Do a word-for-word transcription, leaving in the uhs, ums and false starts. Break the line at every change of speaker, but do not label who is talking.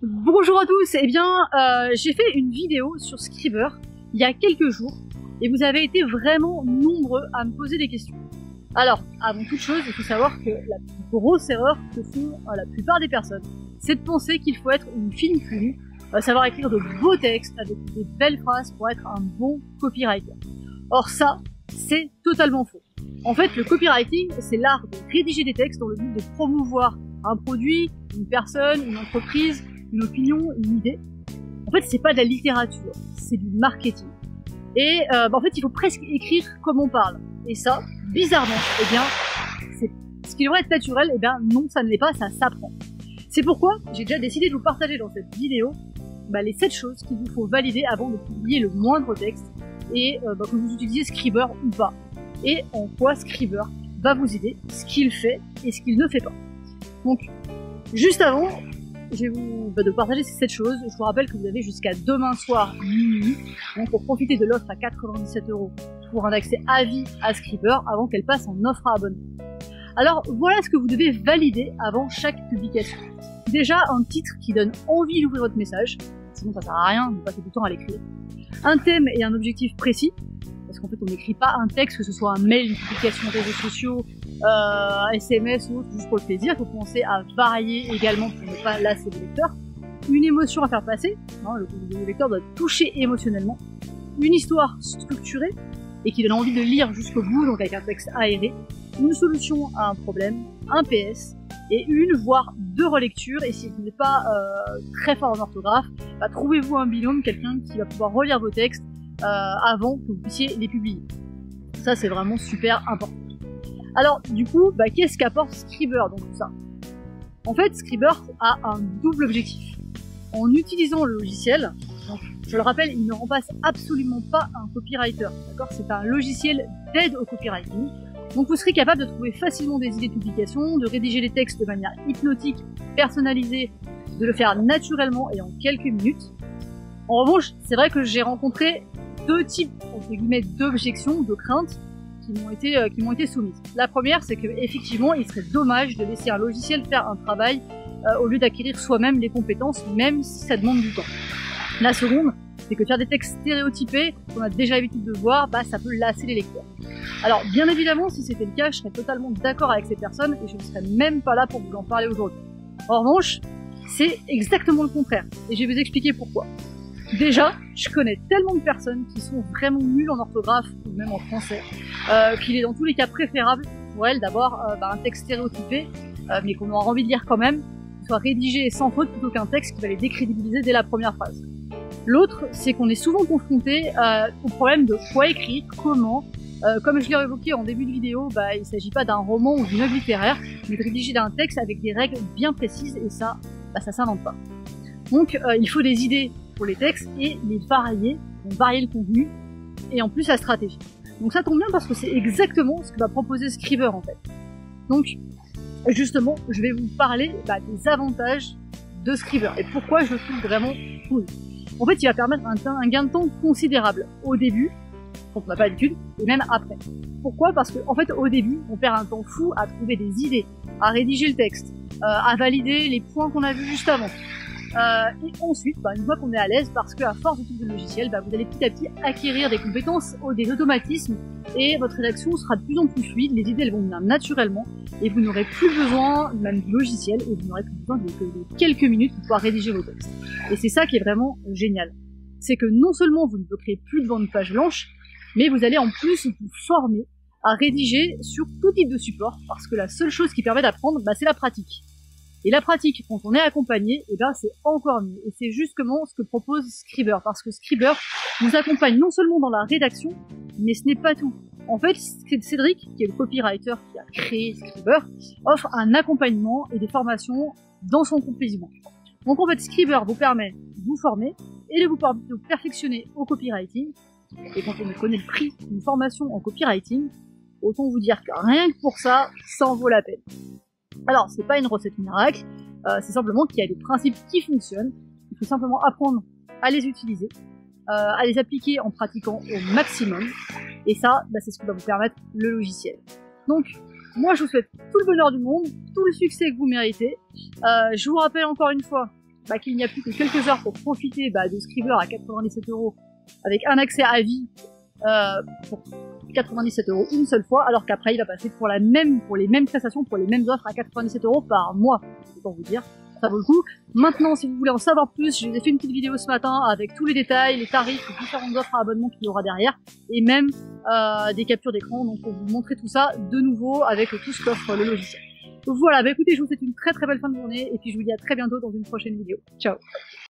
Bonjour à tous, eh bien euh, j'ai fait une vidéo sur Scribbr il y a quelques jours et vous avez été vraiment nombreux à me poser des questions. Alors, avant toute chose, il faut savoir que la plus grosse erreur que font euh, la plupart des personnes, c'est de penser qu'il faut être une fine plume, euh, savoir écrire de beaux textes avec des belles phrases pour être un bon copywriter. Or ça, c'est totalement faux. En fait, le copywriting, c'est l'art de rédiger des textes dans le but de promouvoir un produit, une personne, une entreprise, une opinion, une idée. En fait, c'est pas de la littérature, c'est du marketing. Et euh, bah, en fait, il faut presque écrire comme on parle. Et ça, bizarrement, eh bien, c'est ce qui devrait être naturel, eh bien non, ça ne l'est pas, ça s'apprend. C'est pourquoi j'ai déjà décidé de vous partager dans cette vidéo bah, les sept choses qu'il vous faut valider avant de publier le moindre texte et euh, bah, que vous utilisez Scribbr ou pas. Et en quoi Scribbr va vous aider, ce qu'il fait et ce qu'il ne fait pas. Donc, juste avant, je vais vous bah, de partager ces sept choses. Je vous rappelle que vous avez jusqu'à demain soir minuit donc pour profiter de l'offre à quatre-vingt-dix-sept euros pour un accès à vie à Scribbr avant qu'elle passe en offre à abonnement. Alors voilà ce que vous devez valider avant chaque publication. Déjà un titre qui donne envie d'ouvrir votre message, sinon ça sert à rien de passer du temps à l'écrire. Un thème et un objectif précis, parce qu'en fait on n'écrit pas un texte, que ce soit un mail, une publication de réseaux sociaux, euh, un S M S ou autre, juste pour le plaisir. Il faut penser à varier également pour ne pas lasser le lecteur. Une émotion à faire passer, hein, le, le lecteur doit être touché émotionnellement. Une histoire structurée et qui donne envie de lire jusqu'au bout, donc avec un texte aéré. Une solution à un problème, un P S, et une voire deux relectures. Et si vous n'êtes pas euh, très fort en orthographe, bah, trouvez-vous un binôme, quelqu'un qui va pouvoir relire vos textes euh, avant que vous puissiez les publier. Ça c'est vraiment super important. Alors du coup, bah, qu'est-ce qu'apporte Scribbr dans tout ça? En fait, Scribbr a un double objectif. En utilisant le logiciel, donc, je le rappelle, il ne remplace absolument pas un copywriter, d'accord? C'est un logiciel d'aide au copywriting. Donc vous serez capable de trouver facilement des idées de publication, de rédiger les textes de manière hypnotique, personnalisée, de le faire naturellement et en quelques minutes. En revanche, c'est vrai que j'ai rencontré deux types, entre guillemets, d'objections, de craintes qui m'ont été, euh, qui m'ont été soumises. La première, c'est que effectivement, il serait dommage de laisser un logiciel faire un travail euh, au lieu d'acquérir soi-même les compétences, même si ça demande du temps. La seconde, c'est que faire des textes stéréotypés, qu'on a déjà l'habitude de voir, bah ça peut lasser les lecteurs. Alors bien évidemment, si c'était le cas, je serais totalement d'accord avec ces personnes et je ne serais même pas là pour vous en parler aujourd'hui. En revanche, c'est exactement le contraire, et je vais vous expliquer pourquoi. Déjà, je connais tellement de personnes qui sont vraiment nulles en orthographe, ou même en français, euh, qu'il est dans tous les cas préférable pour elles d'avoir euh, bah, un texte stéréotypé, euh, mais qu'on aura envie de lire quand même, qui soit rédigé sans faute plutôt qu'un texte qui va les décrédibiliser dès la première phrase. L'autre, c'est qu'on est souvent confronté euh, au problème de quoi écrire, comment. Euh, comme je l'ai évoqué en début de vidéo, bah, il ne s'agit pas d'un roman ou d'une œuvre littéraire, mais de rédiger un texte avec des règles bien précises, et ça, bah, ça s'invente pas. Donc euh, il faut des idées pour les textes et les varier, donc varier le contenu, et en plus la stratégie. Donc ça tombe bien parce que c'est exactement ce que va proposer Scribbr en fait. Donc justement, je vais vous parler bah, des avantages de Scribbr et pourquoi je le trouve vraiment cool. En fait, il va permettre un, un gain de temps considérable au début, quand on n'a pas l'habitude, et même après. Pourquoi? Parce que en fait, au début, on perd un temps fou à trouver des idées, à rédiger le texte, euh, à valider les points qu'on a vus juste avant. Euh, et ensuite, bah, une fois qu'on est à l'aise, parce qu'à force d'utiliser le logiciel, bah, vous allez petit à petit acquérir des compétences, des automatismes, et votre rédaction sera de plus en plus fluide, les idées elles vont venir naturellement, et vous n'aurez plus besoin même du logiciel, et vous n'aurez plus besoin de, de quelques minutes pour pouvoir rédiger vos textes. Et c'est ça qui est vraiment génial. C'est que non seulement vous ne bloquerez plus devant une page blanche, mais vous allez en plus vous former à rédiger sur tout type de support, parce que la seule chose qui permet d'apprendre, bah, c'est la pratique. Et la pratique, quand on est accompagné, eh ben, c'est encore mieux. Et c'est justement ce que propose Scribbr, parce que Scribbr nous accompagne non seulement dans la rédaction, mais ce n'est pas tout. En fait, Cédric, qui est le copywriter qui a créé Scribbr, offre un accompagnement et des formations dans son complément. Donc en fait, Scribbr vous permet de vous former et de vous, de vous perfectionner au copywriting. Et quand on connaît le prix d'une formation en copywriting, autant vous dire que rien que pour ça, ça en vaut la peine. Alors, c'est pas une recette miracle, euh, c'est simplement qu'il y a des principes qui fonctionnent. Il faut simplement apprendre à les utiliser, euh, à les appliquer en pratiquant au maximum. Et ça, bah, c'est ce qui va vous permettre le logiciel. Donc, moi je vous souhaite tout le bonheur du monde, tout le succès que vous méritez. Euh, je vous rappelle encore une fois bah, qu'il n'y a plus que quelques heures pour profiter bah, de Scribbr à quatre-vingt-dix-sept euros avec un accès à vie euh, pour quatre-vingt-dix-sept euros une seule fois, alors qu'après il va passer pour la même, pour les mêmes prestations, pour les mêmes offres à quatre-vingt-dix-sept euros par mois. C'est pour vous dire, ça vaut le coup. Maintenant, si vous voulez en savoir plus, je vous ai fait une petite vidéo ce matin avec tous les détails, les tarifs, les différentes offres à abonnement qu'il y aura derrière, et même euh, des captures d'écran, donc pour vous montrer tout ça de nouveau avec tout ce qu'offre le logiciel. Donc voilà, bah écoutez, je vous souhaite une très très belle fin de journée, et puis je vous dis à très bientôt dans une prochaine vidéo. Ciao!